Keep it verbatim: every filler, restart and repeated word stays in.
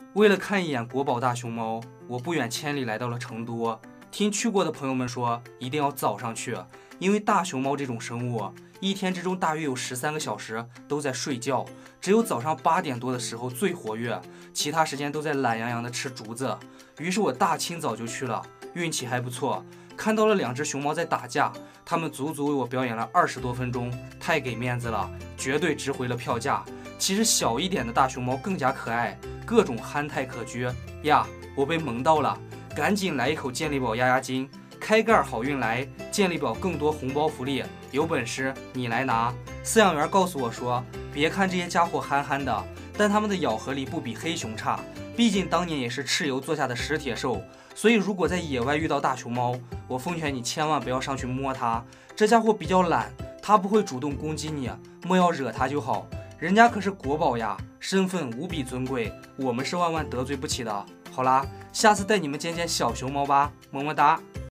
为了看一眼国宝大熊猫，我不远千里来到了成都。听去过的朋友们说，一定要早上去，因为大熊猫这种生物，一天之中大约有十三个小时都在睡觉，只有早上八点多的时候最活跃，其他时间都在懒洋洋的吃竹子。于是我大清早就去了，运气还不错，看到了两只熊猫在打架，他们足足为我表演了二十多分钟，太给面子了，绝对值回了票价。其实小一点的大熊猫更加可爱，各种憨态可掬呀！我被萌到了，赶紧来一口健力宝压压惊，开盖好运来，健力宝更多红包福利，有本事你来拿。饲养员告诉我说，别看这些家伙憨憨的，但他们的咬合力不比黑熊差，毕竟当年也是蚩尤做下的食铁兽。所以如果在野外遇到大熊猫，我奉劝你千万不要上去摸它，这家伙比较懒，它不会主动攻击你，莫要惹它就好。人家可是国宝呀，身份无比尊贵，我们是万万得罪不起的。好啦，下次带你们见见小熊猫吧，么么哒。